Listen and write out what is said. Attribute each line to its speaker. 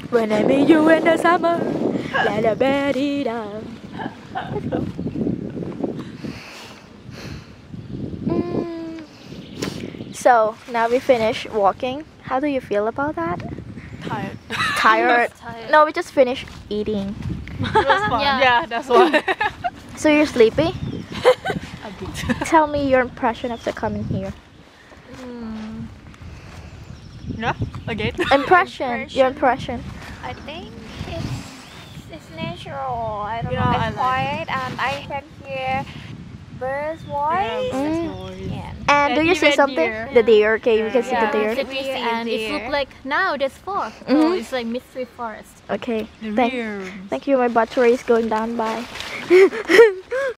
Speaker 1: When I meet you in the summer. La la ba dee da. Let's go. So now we finished walking. How do you feel about that?
Speaker 2: Tired.
Speaker 1: Tired?
Speaker 3: Tired.
Speaker 1: No, we just finished eating.
Speaker 2: It was fun.
Speaker 3: Yeah.
Speaker 2: Yeah, that's why.
Speaker 1: So you're sleepy?
Speaker 2: A bit.
Speaker 1: Tell me your impression after coming here.
Speaker 2: Yeah, again.
Speaker 1: Impression. Your impression.
Speaker 3: I think it's natural. I don't
Speaker 2: Yeah,
Speaker 3: know.
Speaker 2: I
Speaker 3: It's
Speaker 2: like
Speaker 3: quiet and I can hear birds' voice. Yeah.
Speaker 1: And do you see
Speaker 2: even
Speaker 1: something?
Speaker 2: deer.
Speaker 1: The deer. Okay, we can see the
Speaker 3: Yeah.
Speaker 1: deer.
Speaker 3: Did we see
Speaker 4: and it
Speaker 3: deer?
Speaker 4: looks like now there's fog. So
Speaker 1: Mhm.
Speaker 4: it's like mystery forest.
Speaker 1: Okay.
Speaker 2: The
Speaker 1: Thank
Speaker 2: rear.
Speaker 1: you. My battery is going down. Bye.